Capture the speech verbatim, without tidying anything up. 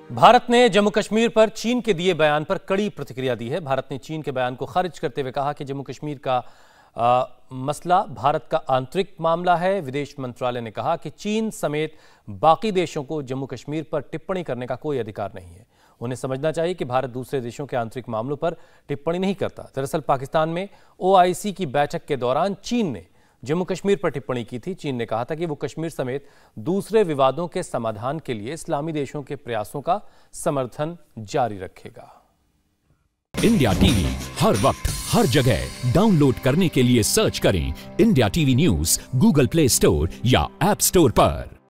भारत ने जम्मू कश्मीर पर चीन के दिए बयान पर कड़ी प्रतिक्रिया दी है। भारत ने चीन के बयान को खारिज करते हुए कहा कि जम्मू कश्मीर का आ, मसला भारत का आंतरिक मामला है। विदेश मंत्रालय ने कहा कि चीन समेत बाकी देशों को जम्मू कश्मीर पर टिप्पणी करने का कोई अधिकार नहीं है। उन्हें समझना चाहिए कि भारत दूसरे देशों के आंतरिक मामलों पर टिप्पणी नहीं करता। दरअसल पाकिस्तान में ओ आई सी की बैठक के दौरान चीन ने जम्मू कश्मीर पर टिप्पणी की थी। चीन ने कहा था कि वो कश्मीर समेत दूसरे विवादों के समाधान के लिए इस्लामी देशों के प्रयासों का समर्थन जारी रखेगा। इंडिया टीवी हर वक्त हर जगह डाउनलोड करने के लिए सर्च करें India TV news Google Play Store या ऐप स्टोर पर।